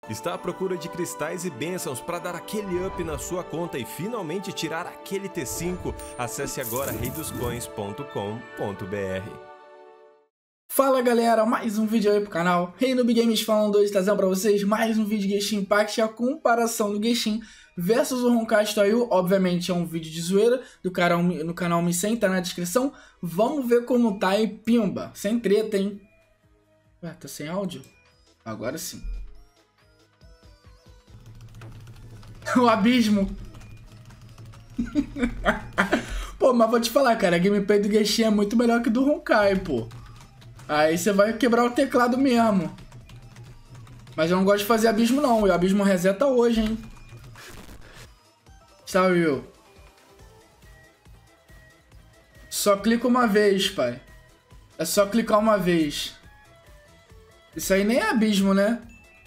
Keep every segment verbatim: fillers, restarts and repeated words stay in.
Está à procura de cristais e bênçãos para dar aquele up na sua conta e finalmente tirar aquele T cinco? Acesse agora rei dos coins ponto com ponto br. Fala galera, mais um vídeo aí pro canal Rei Noob Games falando hoje, trazendo pra vocês mais um vídeo de Genshin Impact, a comparação do Genshin versus o Honkai Star Rail. Obviamente é um vídeo de zoeira do canal, no canal Mi cem, tá na descrição. Vamos ver como tá e pimba, sem treta, hein? Ué, tá sem áudio? Agora sim. O abismo. Pô, mas vou te falar, cara, a gameplay do Genshin é muito melhor que do Honkai, pô. Aí você vai quebrar o teclado mesmo. Mas eu não gosto de fazer abismo não, o abismo reseta hoje, hein. Star Rail. Só clica uma vez, pai. É só clicar uma vez. Isso aí nem é abismo, né?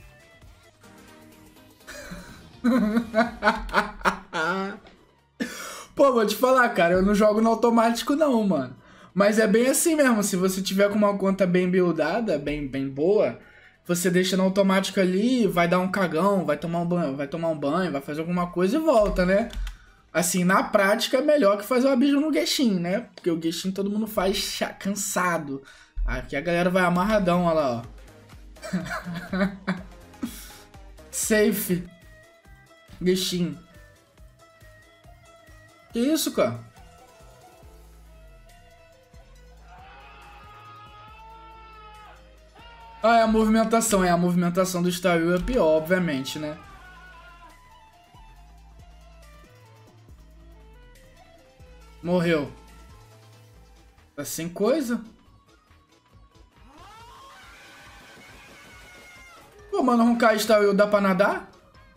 Pô, vou te falar, cara, eu não jogo no automático não, mano. Mas é bem assim mesmo, se você tiver com uma conta bem buildada, bem, bem boa, você deixa no automático ali, vai dar um cagão, vai tomar um banho, vai tomar um banho, vai fazer alguma coisa e volta, né? Assim, na prática é melhor que fazer o abismo no Genshin, né? Porque o Genshin todo mundo faz cansado. Aqui a galera vai amarradão, olha lá, ó. Safe. Genshin. Que isso, cara? Ah, é a movimentação. É a movimentação do Star Rail é pior, obviamente, né? Morreu. Tá sem coisa? Pô, mano, Honkai Star Rail dá pra nadar?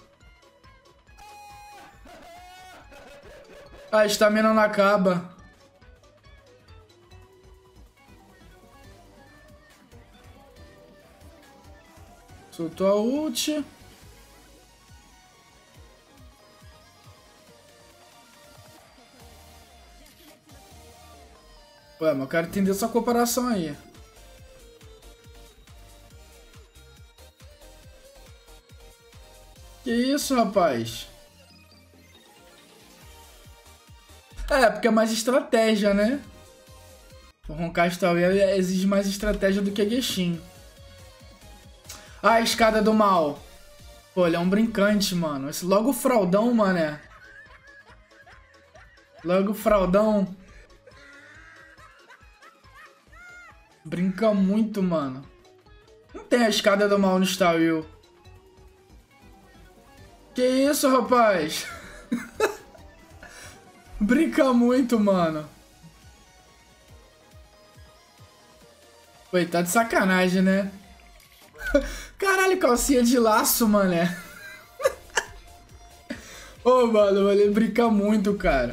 Ah, a estamina não acaba. Soltou a ult. Ué, mas eu quero entender essa comparação aí. Que isso, rapaz? É, porque é mais estratégia, né? O Honkai Star Rail exige mais estratégia do que a Genshin. Ah, a escada do mal. Pô, ele é um brincante, mano. Esse, logo o fraldão, mané. Logo o fraldão. Brinca muito, mano. Não tem a escada do mal no Star Rail. Que isso, rapaz? Brinca muito, mano. Pô, tá de sacanagem, né? Caralho, calcinha de laço, mané. Ô, mano, ele brinca muito, cara.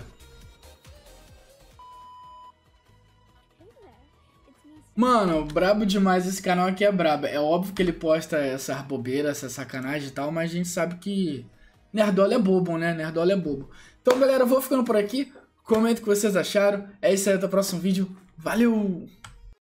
Mano, brabo demais, esse canal aqui é brabo. É óbvio que ele posta essas bobeiras, essa sacanagem e tal, mas a gente sabe que nerdola é bobo, né? Nerdola é bobo. Então, galera, eu vou ficando por aqui. Comenta o que vocês acharam. É isso aí, até o próximo vídeo. Valeu!